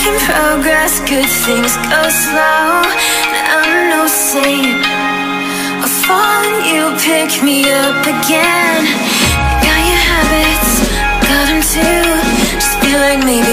in progress, good things go slow. And I'm no saint, I fall and you pick me up again. You got your habits, got them too. Just feel like maybe